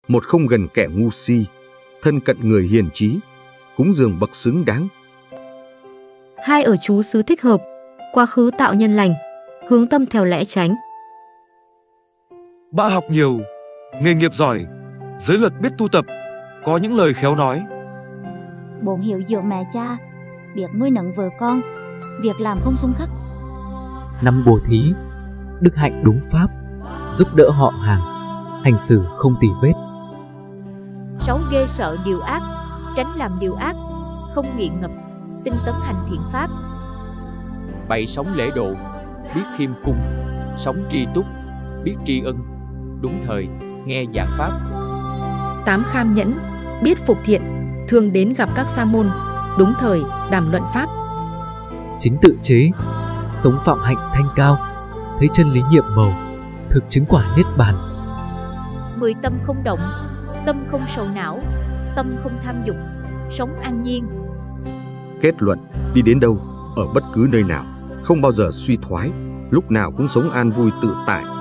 một không gần kẻ ngu si, thân cận người hiền trí, cúng dường bậc xứng đáng. 2 ở trú xứ thích hợp, quá khứ tạo nhân lành, hướng tâm theo lẽ chánh. 3 học nhiều, nghề nghiệp giỏi, giới luật biết tu tập, có những lời khéo nói. 4 hiểu dưỡng mẹ cha, biết nuôi nấng vợ con, việc làm không xung khắc. 5 bố thí, đức hạnh đúng pháp, giúp đỡ họ hàng, hành xử không tì vết. 6 ghê sợ điều ác, tránh làm điều ác, không nghiện ngập, tinh tấn hành thiện pháp. 7 sống lễ độ, biết khiêm cung, sống tri túc, biết tri ân, đúng thời, nghe giảng pháp. 8 kham nhẫn, biết phục thiện, thường đến gặp các sa môn, đúng thời, đàm luận pháp. 9 tự chế, sống phạm hạnh thanh cao, thấy chân lý nhiệm màu, thực chứng quả niết bàn. 10 tâm không động, tâm không sầu não, tâm không tham dục, sống an nhiên. Kết luận, đi đến đâu, ở bất cứ nơi nào, không bao giờ suy thoái, lúc nào cũng sống an vui tự tại,